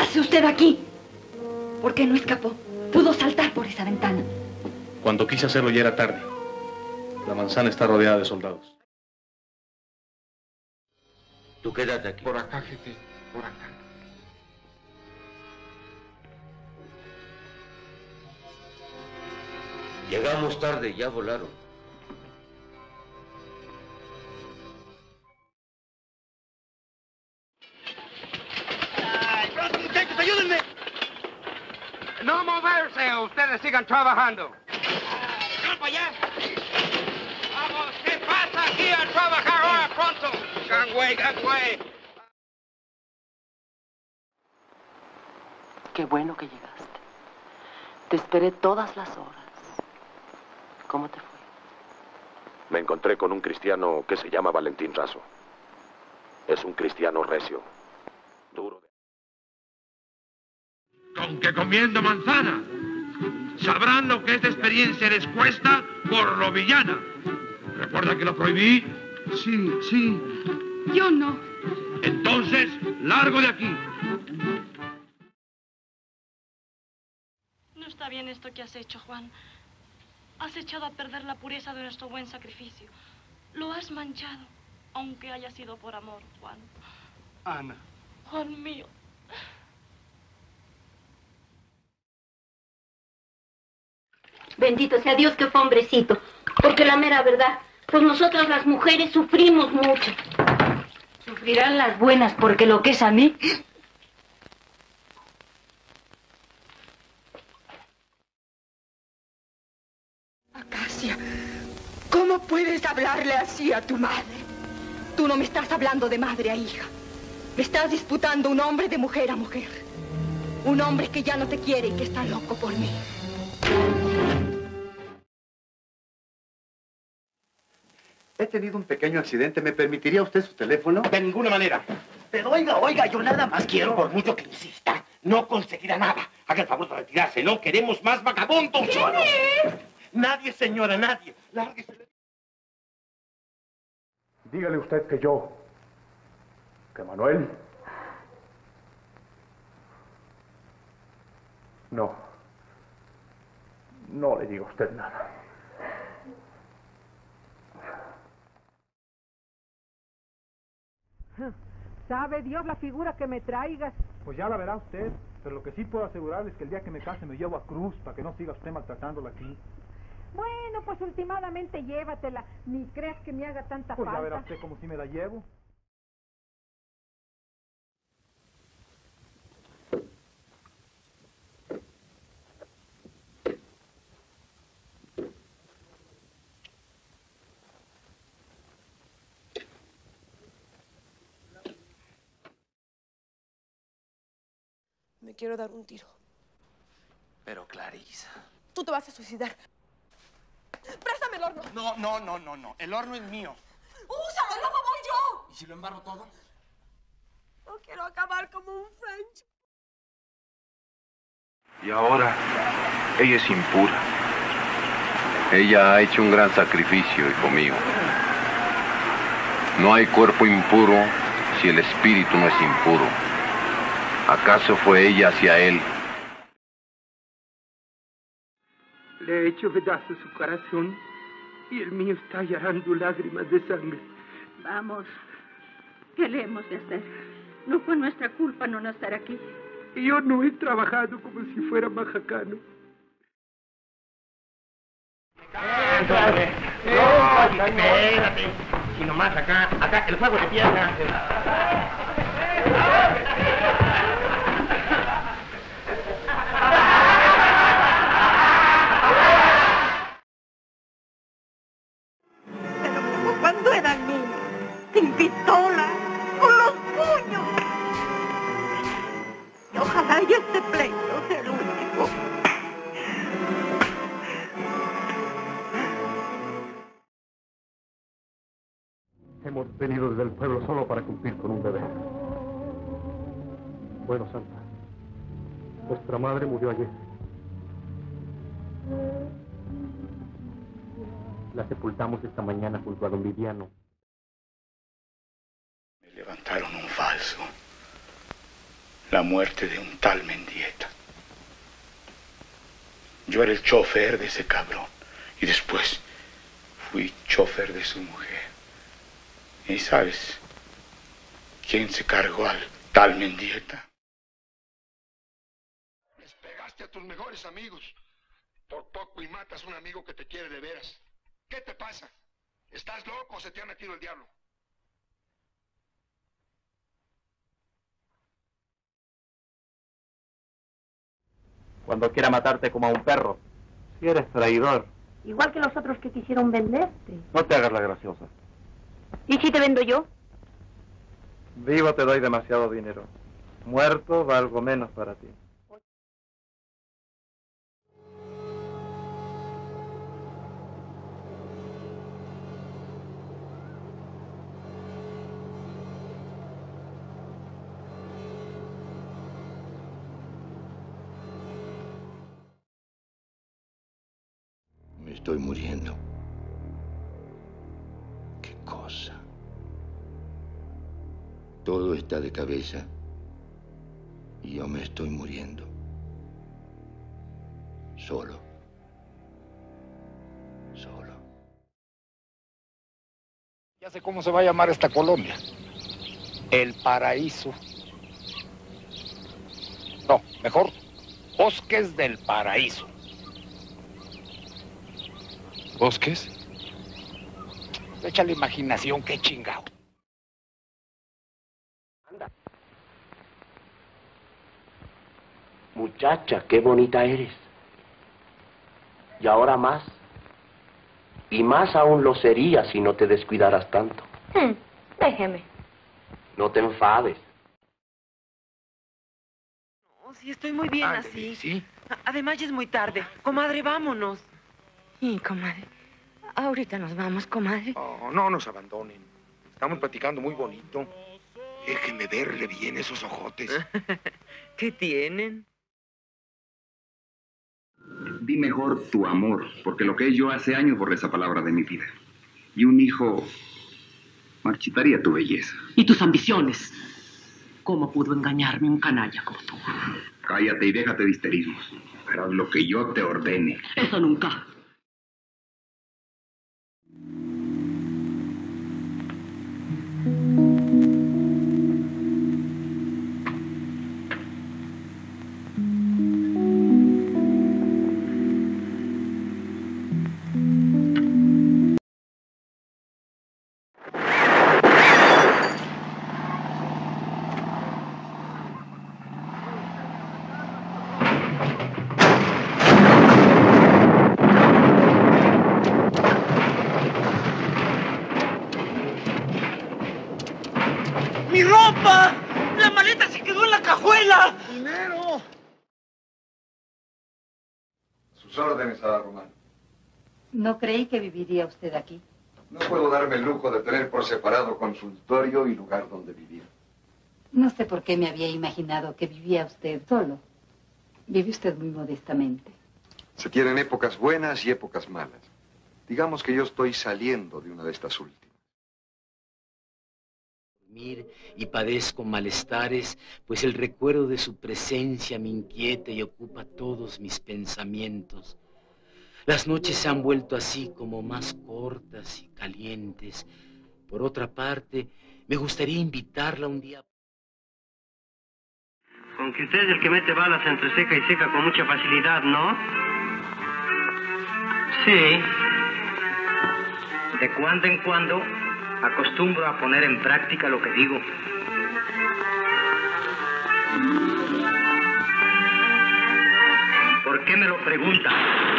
hace usted aquí? ¿Por qué no escapó? Pudo saltar por esa ventana. Cuando quise hacerlo ya era tarde. La manzana está rodeada de soldados. Tú quédate aquí. Por acá, jefe, por acá. Llegamos tarde, ya volaron. ¡Ay, pronto, muchachos, ayúdenme! No moverse, ustedes sigan trabajando. ¡Vamos para allá! ¡Vamos! ¿Qué pasa aquí a trabajar ahora pronto? ¡Gangway, gangway! Qué bueno que llegaste. Te esperé todas las horas. ¿Cómo te fue? Me encontré con un cristiano que se llama Valentín Razo. Es un cristiano recio, duro. Con que comiendo manzana sabrán lo que esta experiencia les cuesta por lo villana. ¿Recuerda que lo prohibí? Sí, sí. Yo no. Entonces, largo de aquí. No está bien esto que has hecho, Juan. Has echado a perder la pureza de nuestro buen sacrificio. Lo has manchado, aunque haya sido por amor, Juan. Ana. Juan mío. Bendito sea Dios que fue hombrecito, porque la mera verdad, pues nosotras las mujeres sufrimos mucho. Sufrirán las buenas, porque lo que es a mí... Acacia, ¿cómo puedes hablarle así a tu madre? Tú no me estás hablando de madre a hija. Me estás disputando un hombre de mujer a mujer. Un hombre que ya no te quiere y que está loco por mí. He tenido un pequeño accidente. ¿Me permitiría usted su teléfono? De ninguna manera. Pero oiga, yo nada más quiero, por mucho que insista, no conseguirá nada. Haga el favor de retirarse, no queremos más vagabundos. ¿Quién es? Nadie, señora, nadie. Lárguese. Dígale usted que Manuel... No le digo a usted nada. ¿Sabe Dios la figura que me traigas? Pues ya la verá usted, pero lo que sí puedo asegurarle es que el día que me case me llevo a Cruz para que no siga usted maltratándola aquí. Bueno, pues últimamente llévatela, ni creas que me haga tanta Pues falta. ya verá usted cómo sí me la llevo. Me quiero dar un tiro. Pero Clarisa... Tú te vas a suicidar. ¡Préstame el horno! No. El horno es mío. ¡Úsalo, luego voy yo! ¿Y si lo embarro todo? No quiero acabar como un French. Y ahora, ella es impura. Ella ha hecho un gran sacrificio, hijo mío. No hay cuerpo impuro si el espíritu no es impuro. ¿Acaso fue ella hacia él? Le he hecho pedazos su corazón y el mío está llorando lágrimas de sangre. Vamos, ¿qué le hemos de hacer? No fue nuestra culpa no nacer aquí. Y yo no he trabajado como si fuera majacano. Espérate. Y nomás acá, el fuego de piedra. Cuando era niño, sin pistola, con los puños. Y ojalá y este pleito sea el último. Hemos venido desde el pueblo solo para cumplir con un deber. Bueno, Santa, vuestra madre murió ayer. La sepultamos esta mañana junto a don Viviano. Me levantaron un falso. la muerte de un tal Mendieta. Yo era el chofer de ese cabrón y después fui chofer de su mujer. ¿Y sabes quién se cargó al tal Mendieta? Les pegaste a tus mejores amigos. Por poco y matas a un amigo que te quiere de veras. ¿Qué te pasa? ¿Estás loco o se te ha metido el diablo? Cuando quiera matarte como a un perro. Si eres traidor. Igual que los otros que quisieron venderte. No te hagas la graciosa. ¿Y si te vendo yo? Vivo te doy demasiado dinero. Muerto valgo menos para ti. Me estoy muriendo. ¿Qué cosa? Todo está de cabeza y yo me estoy muriendo. Solo. Solo. Ya sé cómo se va a llamar esta colonia. El Paraíso. No, mejor, Bosques del Paraíso. ¿Bosques? Echa la imaginación, qué chingado. Anda. Muchacha, qué bonita eres. Y ahora más. Y más aún lo sería si no te descuidaras tanto. Déjeme. No te enfades. No, sí, estoy muy bien así. ¿Sí? Además ya es muy tarde. Comadre, vámonos. Sí, comadre. Ahorita nos vamos, comadre. Oh, no nos abandonen. Estamos platicando muy bonito. Déjenme verle bien esos ojotes. ¿Qué tienen? Di mejor tu amor, porque lo que es yo hace años borré esa palabra de mi vida. Y un hijo marchitaría tu belleza. ¿Y tus ambiciones? ¿Cómo pudo engañarme un canalla como tú? Cállate y déjate de histerismos. Harás lo que yo te ordene. Eso nunca. ¡Mi ropa! ¡La maleta se quedó en la cajuela! ¡Dinero! Sus órdenes, Ada Román. No creí que viviría usted aquí. No puedo darme el lujo de tener por separado consultorio y lugar donde vivir. No sé por qué me había imaginado que vivía usted solo. Vive usted muy modestamente. Se tienen épocas buenas y épocas malas. Digamos que yo estoy saliendo de una de estas últimas. Y padezco malestares, pues el recuerdo de su presencia me inquieta y ocupa todos mis pensamientos. Las noches se han vuelto así como más cortas y calientes. Por otra parte, me gustaría invitarla un día. Con que usted es el que mete balas entre seca y seca con mucha facilidad, ¿no? Sí. De cuando en cuando acostumbro a poner en práctica lo que digo. ¿Por qué me lo pregunta?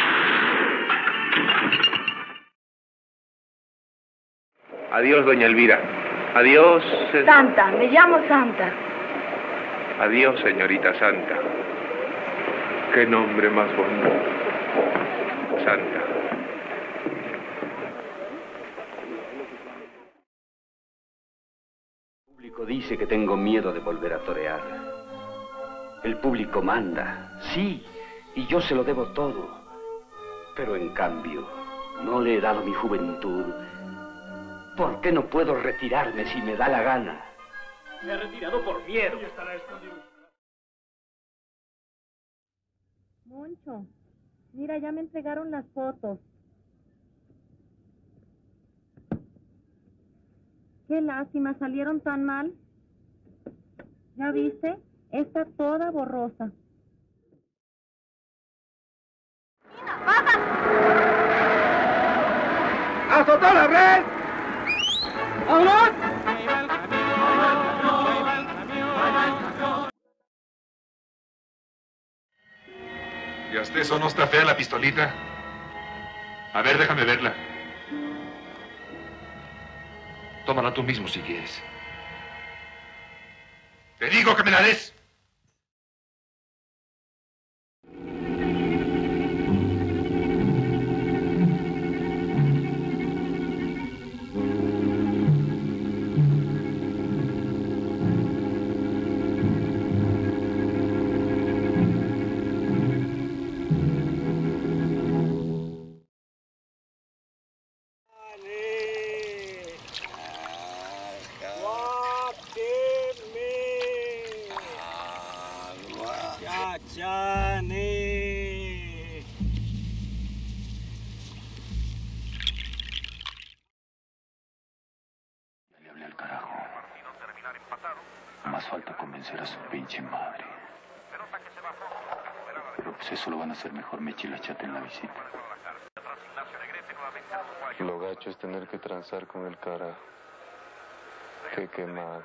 Adiós, doña Elvira. Adiós. Santa, me llamo Santa. Adiós, señorita Santa. Qué nombre más bonito. Santa. El público dice que tengo miedo de volver a torear. El público manda, sí, y yo se lo debo todo. Pero en cambio, no le he dado mi juventud. ¿Por qué no puedo retirarme si me da la gana? Me he retirado por miedo. Moncho, mira, ya me entregaron las fotos. Qué lástima, salieron tan mal. ¿Ya viste? Está toda borrosa. ¡A soltar la red! ¡Vámonos! ¿Y hasta eso no está fea la pistolita? A ver, déjame verla. Tómala tú mismo si quieres. ¡Te digo que me la des! Más falta convencer a su pinche madre. Pero pues eso lo van a hacer mejor Mechi y la Chata en la visita. Lo gacho es tener que transar con el carajo. Qué quemada.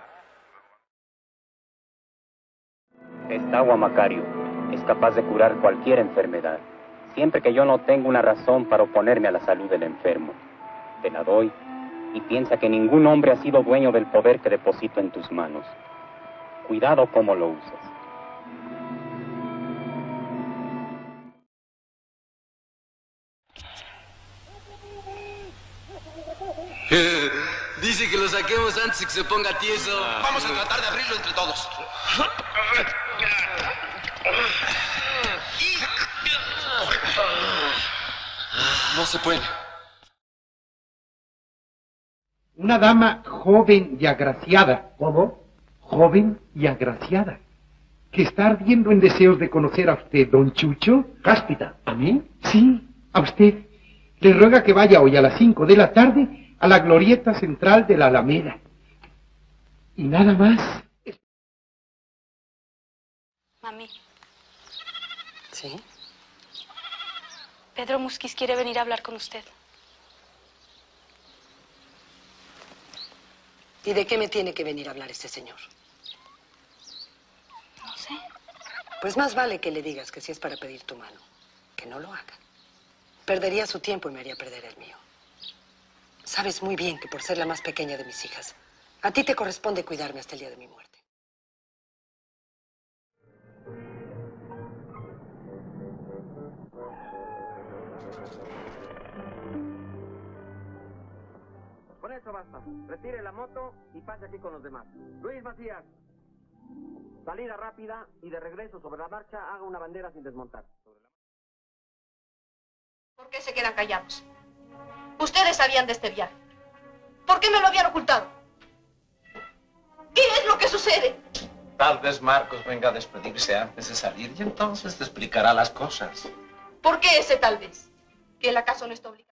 Esta agua, Macario, es capaz de curar cualquier enfermedad, siempre que yo no tenga una razón para oponerme a la salud del enfermo. Te la doy y piensa que ningún hombre ha sido dueño del poder que deposito en tus manos. Cuidado cómo lo usas. Dice que lo saquemos antes de que se ponga tieso. Vamos a tratar de abrirlo entre todos. No se puede. Una dama joven y agraciada. ¿Cómo? Joven y agraciada. Que está ardiendo en deseos de conocer a usted, don Chucho. Cáspita, ¿a mí? Sí, a usted. Le ruega que vaya hoy a las 5 de la tarde a la glorieta central de la Alameda. Y nada más. Mami. ¿Sí? Pedro Musquiz quiere venir a hablar con usted. ¿Y de qué me tiene que venir a hablar este señor? No sé. Pues más vale que le digas que si es para pedir tu mano, que no lo haga. Perdería su tiempo y me haría perder el mío. Sabes muy bien que por ser la más pequeña de mis hijas, a ti te corresponde cuidarme hasta el día de mi muerte. Con eso basta. Retire la moto y pase aquí con los demás. Luis Macías. Salida rápida y de regreso sobre la marcha haga una bandera sin desmontar. ¿Por qué se quedan callados? Ustedes sabían de este viaje. ¿Por qué me lo habían ocultado? ¿Qué es lo que sucede? Tal vez Marcos venga a despedirse antes de salir y entonces te explicará las cosas. ¿Por qué ese tal vez? ¿Que él acaso no está obligado?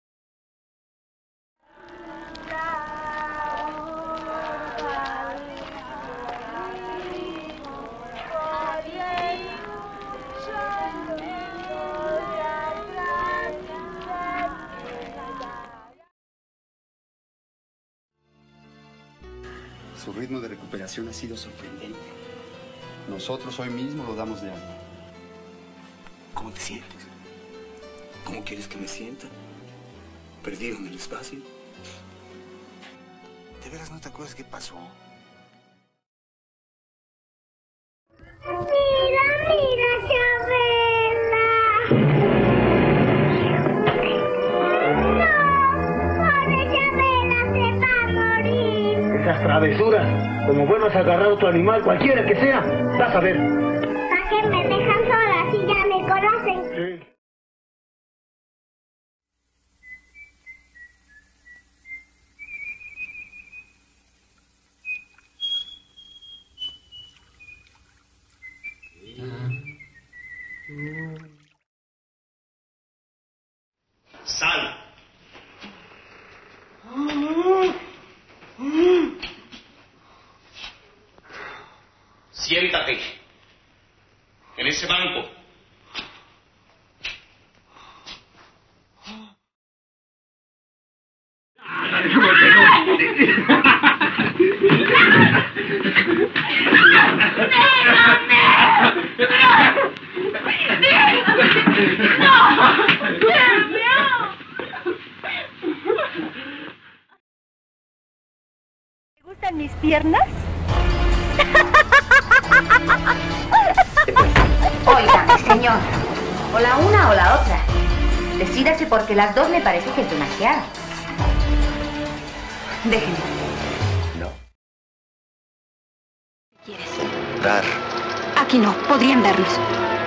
Su ritmo de recuperación ha sido sorprendente. Nosotros hoy mismo lo damos de alta. ¿Cómo te sientes? ¿Cómo quieres que me sienta? ¿Perdido en el espacio? ¿De veras no te acuerdas qué pasó? Mira, Chabela. No, pobre Chabela se va a morir. Esas travesuras, como vuelvas a agarrar otro animal, cualquiera que sea, vas a ver. ¿Para qué me dejan sola si ya me conocen? Sí. piernas? Óigame, señor. O la una o la otra. Decídase porque las dos me parece que es demasiado. Déjenme. No. ¿Quieres? Dar. Aquí no, podrían vernos.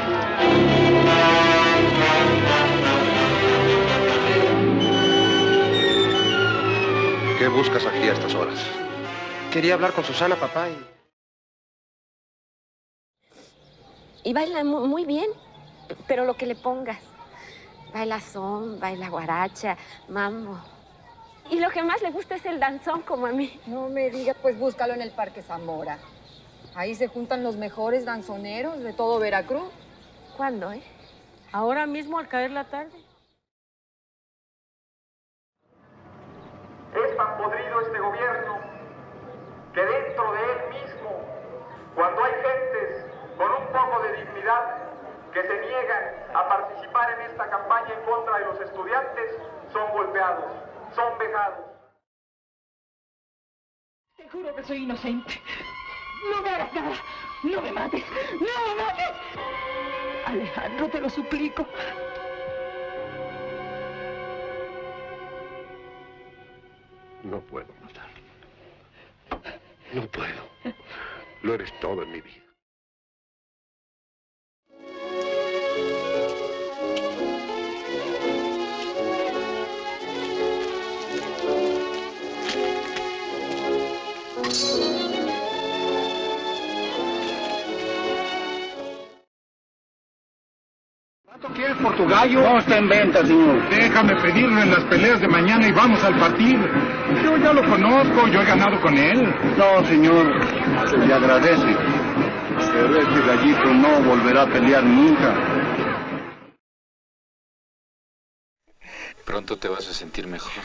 ¿Qué buscas aquí a estas horas? Quería hablar con Susana, papá, Y baila muy bien, pero lo que le pongas. Baila son, baila guaracha, mambo. Y lo que más le gusta es el danzón, como a mí. No me diga, pues búscalo en el Parque Zamora. Ahí se juntan los mejores danzoneros de todo Veracruz. ¿Cuándo, Ahora mismo, al caer la tarde. Es tan podrido este gobierno que dentro de él mismo, cuando hay gentes con un poco de dignidad que se niegan a participar en esta campaña en contra de los estudiantes, son golpeados, son vejados. Te juro que soy inocente. No me hagas nada. No me mates. No me mates. Alejandro, te lo suplico. No puedo matarlo. No puedo. Lo eres todo en mi vida. ¿Cuánto quieres por tu gallo? No está en venta, señor. Déjame pedirlo en las peleas de mañana y vamos al partido. Yo ya lo conozco, yo he ganado con él. No, señor, se le agradece. Pero este gallito no volverá a pelear nunca. Pronto te vas a sentir mejor.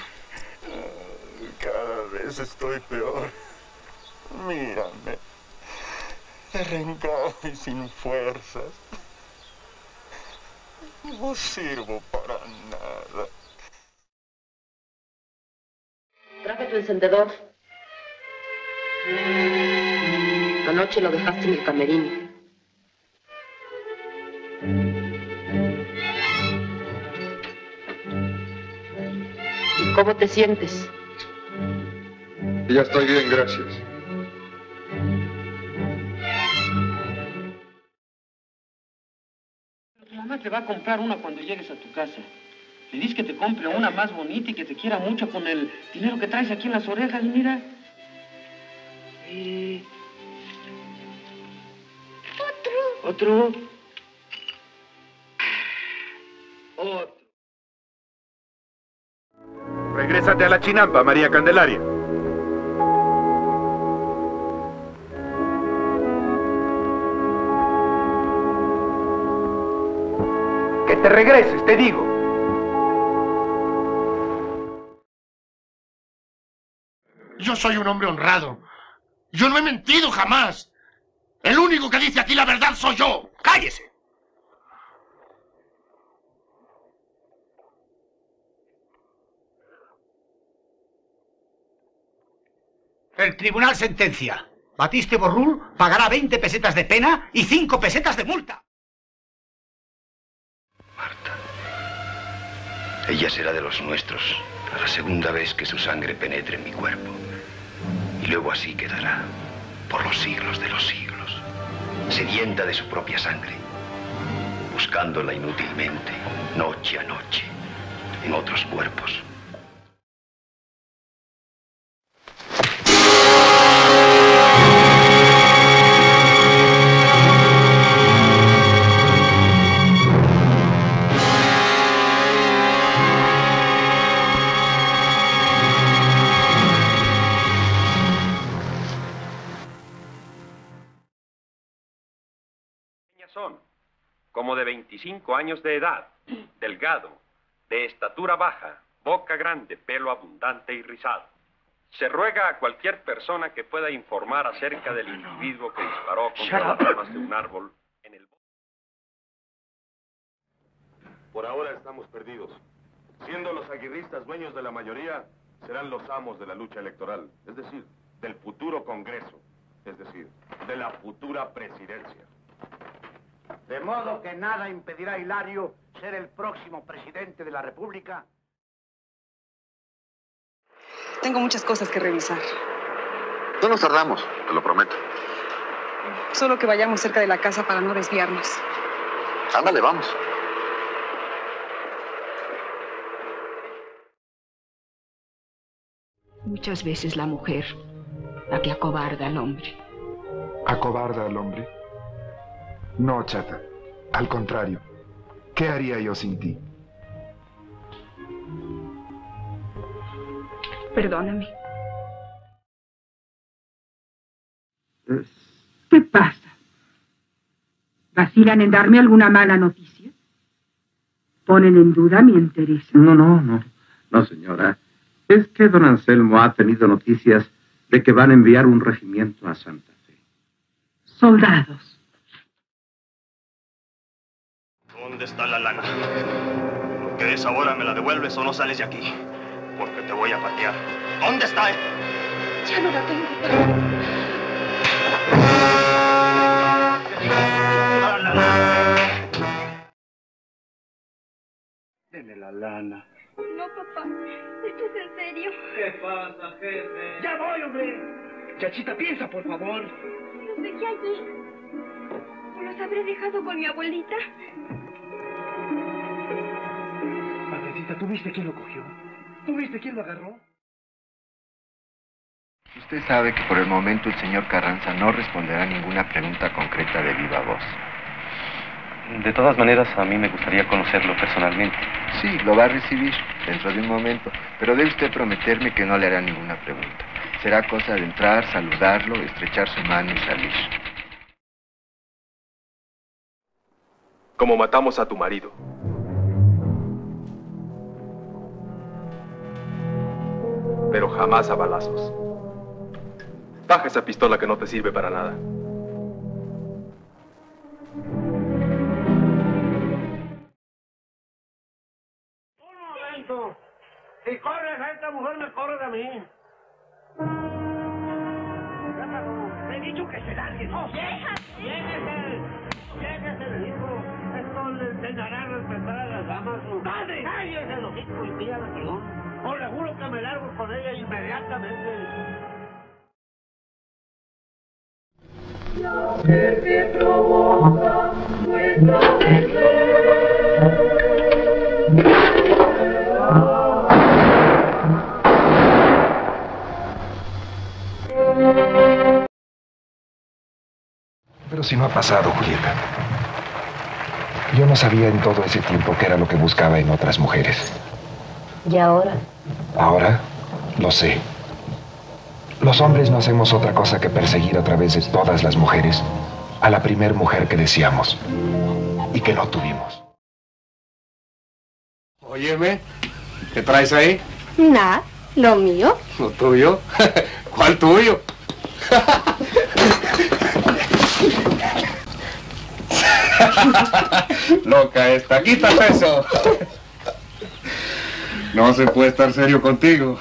Cada vez estoy peor. Mírame. Arrancado y sin fuerzas. No sirvo para nada. Traje tu encendedor. Anoche lo dejaste en el camerino. ¿Y cómo te sientes? Ya estoy bien, gracias. Tu mamá te va a comprar una cuando llegues a tu casa. Le dices que te compre una más bonita y que te quiera mucho con el dinero que traes aquí en las orejas, mira. Otro. Regrésate a la chinampa, María Candelaria. Que te regreses, te digo. Yo soy un hombre honrado. Yo no he mentido jamás. El único que dice aquí la verdad soy yo. ¡Cállese! El tribunal sentencia. Batiste Borrul pagará 20 pesetas de pena y 5 pesetas de multa. Ella será de los nuestros, a la segunda vez que su sangre penetre en mi cuerpo. Y luego así quedará, por los siglos de los siglos, sedienta de su propia sangre, buscándola inútilmente, noche a noche, en otros cuerpos. Son como de 25 años de edad, delgado, de estatura baja, boca grande, pelo abundante y rizado. Se ruega a cualquier persona que pueda informar acerca del individuo que disparó contra las ramas de un árbol en el bosque. Por ahora estamos perdidos. Siendo los aguirristas dueños de la mayoría, serán los amos de la lucha electoral. Es decir, del futuro Congreso, es decir, de la futura presidencia. De modo que nada impedirá a Hilario ser el próximo presidente de la República. Tengo muchas cosas que revisar. No nos tardamos, te lo prometo. Solo que vayamos cerca de la casa para no desviarnos. Ándale, vamos. Muchas veces la mujer, la que acobarda al hombre. ¿Acobarda al hombre? No, chata. Al contrario. ¿Qué haría yo sin ti? Perdóname. ¿Qué pasa? ¿Vacilan en darme alguna mala noticia? ¿Ponen en duda mi interés? No, señora. Es que don Anselmo ha tenido noticias de que van a enviar un regimiento a Santa Fe. Soldados. ¿Dónde está la lana? Porque a esa hora me la devuelves o no sales de aquí. Porque te voy a patear. ¿Dónde está? Ya no la tengo. Deme la lana. No, papá. ¿Esto es en serio? ¿Qué pasa, jefe? ¡Ya voy, hombre! Chachita, piensa, por favor. Los dejé allí. ¿O los habré dejado con mi abuelita? Madrecita, ¿tú viste quién lo cogió? ¿Tú viste quién lo agarró? Usted sabe que por el momento el señor Carranza no responderá ninguna pregunta concreta de viva voz. De todas maneras, a mí me gustaría conocerlo personalmente. Sí, lo va a recibir dentro de un momento, pero debe usted prometerme que no le hará ninguna pregunta. Será cosa de entrar, saludarlo, estrechar su mano y salir. Como matamos a tu marido. Pero jamás a balazos. Baja esa pistola que no te sirve para nada. Si corres a esta mujer, me corres a mí. Te he dicho que se largue, ¿no? Lléguese, le dijo. Esto le enseñará a respetar a las damas. ¡Padre! ¡Cállese el hocico y pídale perdón! O le juro que me largo con ella inmediatamente. Lo que te provoca nuestro deseo. Pero si no ha pasado, Julieta. Yo no sabía en todo ese tiempo qué era lo que buscaba en otras mujeres. ¿Y ahora? Ahora lo sé. Los hombres no hacemos otra cosa que perseguir a través de todas las mujeres a la primer mujer que deseamos y que no tuvimos. Óyeme, ¿qué traes ahí? Nada, lo mío. ¿Lo tuyo? ¿Cuál tuyo? Loca esta, quítate eso. No se puede estar serio contigo.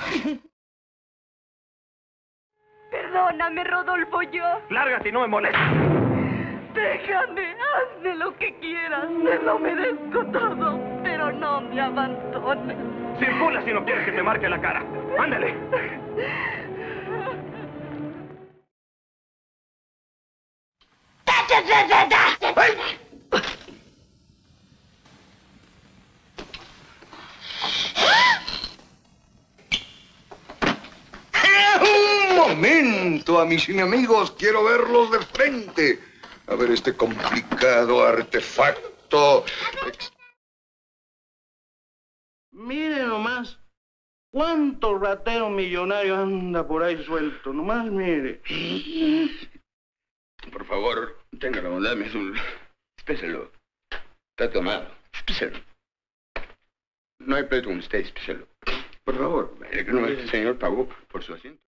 Perdóname, Rodolfo, yo. Lárgate y no me molestes. Déjame, hazme lo que quieras. Te lo merezco todo, pero no me abandones. Circula si no quieres que te marque la cara. Ándale. ¡Ay! Un momento, a mis enemigos, quiero verlos de frente. A ver este complicado artefacto. Mire nomás, cuánto ratero millonario anda por ahí suelto. Nomás mire. Por favor, tenga la bondad, mi azul. Espéselo. Está tomado. Espéselo. No hay pleito con usted, espéselo. Por favor, el señor pagó por su asiento.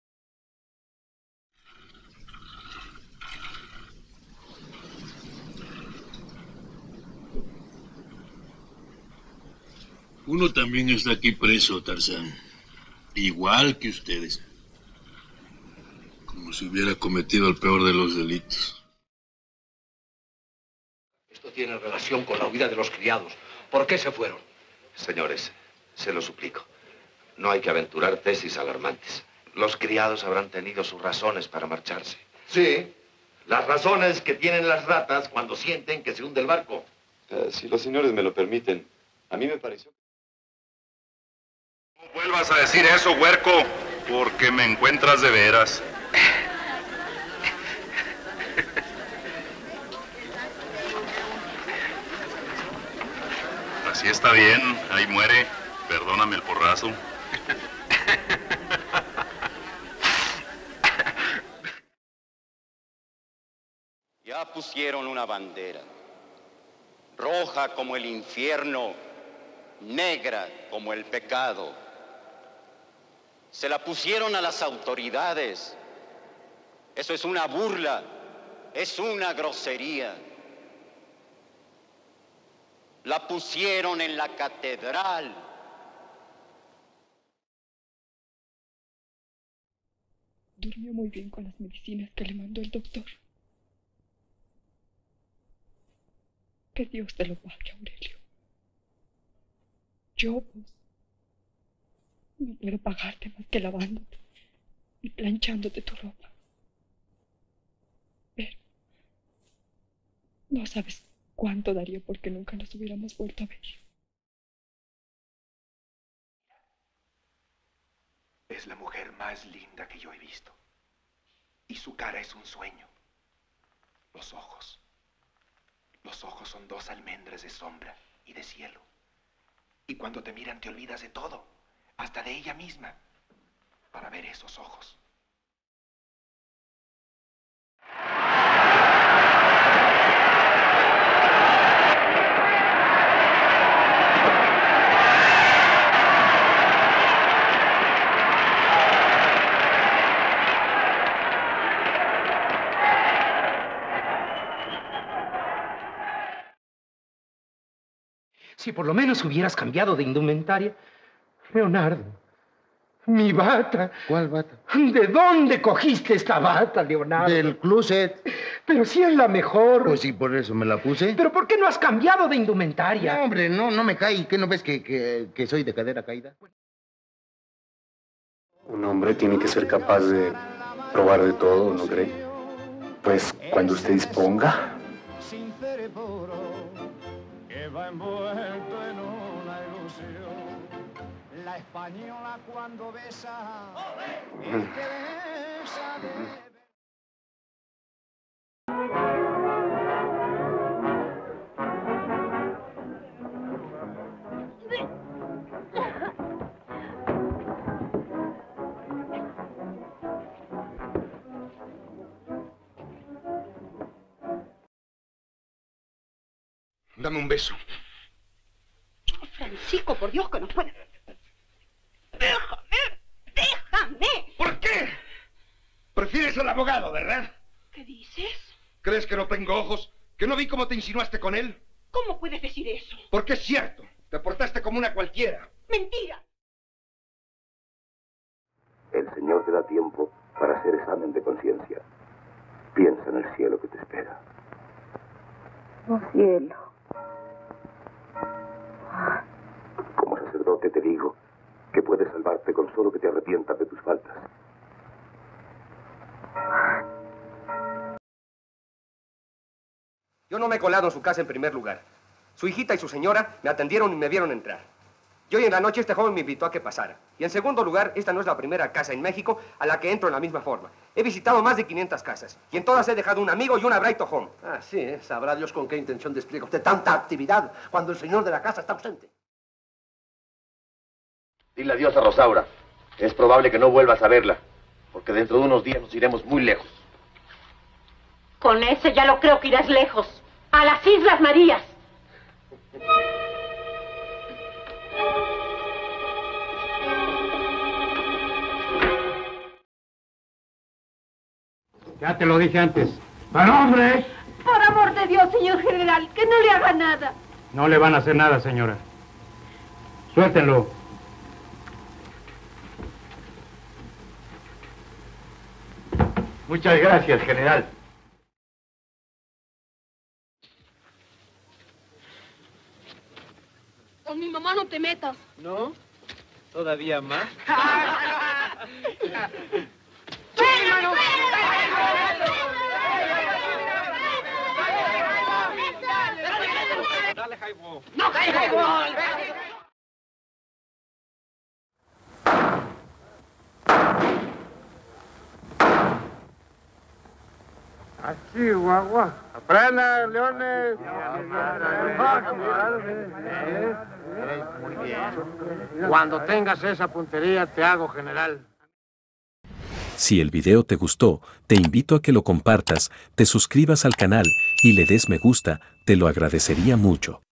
Uno también está aquí preso, Tarzán. Igual que ustedes. Como si hubiera cometido el peor de los delitos. Esto tiene relación con la huida de los criados. ¿Por qué se fueron? Señores, se lo suplico. No hay que aventurar tesis alarmantes. Los criados habrán tenido sus razones para marcharse. Sí, las razones que tienen las ratas cuando sienten que se hunde el barco. Si los señores me lo permiten, a mí me pareció... No vuelvas a decir eso, huerco, porque me encuentras de veras. Así está bien, ahí muere. Perdóname el porrazo. Ya pusieron una bandera, roja como el infierno, negra como el pecado. Se la pusieron a las autoridades. Eso es una burla, es una grosería. La pusieron en la catedral. Durmió muy bien con las medicinas que le mandó el doctor. Que Dios te lo pague, Aurelio. Yo, pues, no puedo pagarte más que lavándote y planchándote tu ropa. Pero no sabes cuánto daría porque nunca nos hubiéramos vuelto a ver. Es la mujer más linda que yo he visto. Y su cara es un sueño. Los ojos. Los ojos son dos almendras de sombra y de cielo. Y cuando te miran te olvidas de todo, hasta de ella misma, para ver esos ojos. Si por lo menos hubieras cambiado de indumentaria. Leonardo, mi bata. ¿Cuál bata? ¿De dónde cogiste esta bata, Leonardo? Del closet. Pero si es la mejor. Pues sí, por eso me la puse. ¿Pero por qué no has cambiado de indumentaria? No, hombre, no me cae. ¿Qué no ves que soy de cadera caída? Un hombre tiene que ser capaz de probar de todo, ¿no cree? Pues cuando usted disponga. Va envuelto en una ilusión. La española cuando besa, el que besa debe... Dame un beso. Francisco, por Dios, que no puede. ¡Déjame! ¿Por qué? Prefieres al abogado, ¿verdad? ¿Qué dices? ¿Crees que no tengo ojos? ¿Que no vi cómo te insinuaste con él? ¿Cómo puedes decir eso? Porque es cierto. Te portaste como una cualquiera. ¡Mentira! El Señor te da tiempo para hacer examen de conciencia. Piensa en el cielo que te espera. Oh, cielo. Como sacerdote te digo que puedes salvarte con solo que te arrepientas de tus faltas. Yo no me he colado en su casa en primer lugar. Su hijita y su señora me atendieron y me vieron entrar. Y hoy en la noche este joven me invitó a que pasara. Y en segundo lugar, esta no es la primera casa en México a la que entro en la misma forma. He visitado más de 500 casas. Y en todas he dejado un amigo y una bright home. Ah, sí, ¿eh? Sabrá Dios con qué intención despliega usted tanta actividad cuando el señor de la casa está ausente. Dile adiós a Rosaura. Es probable que no vuelvas a verla, porque dentro de unos días nos iremos muy lejos. Con ese ya lo creo que irás lejos. A las Islas Marías. Ya te lo dije antes. ¡Para hombre! Por amor de Dios, señor general, que no le haga nada. No le van a hacer nada, señora. Suéltenlo. Muchas gracias, general. Con mi mamá no te metas. ¿No? ¿Todavía más? Dale, highball. ¡No, highball! Así, guagua. Aprenda, leones. Muy bien. Cuando tengas esa puntería, te hago general. Si el video te gustó, te invito a que lo compartas, te suscribas al canal y le des me gusta, te lo agradecería mucho.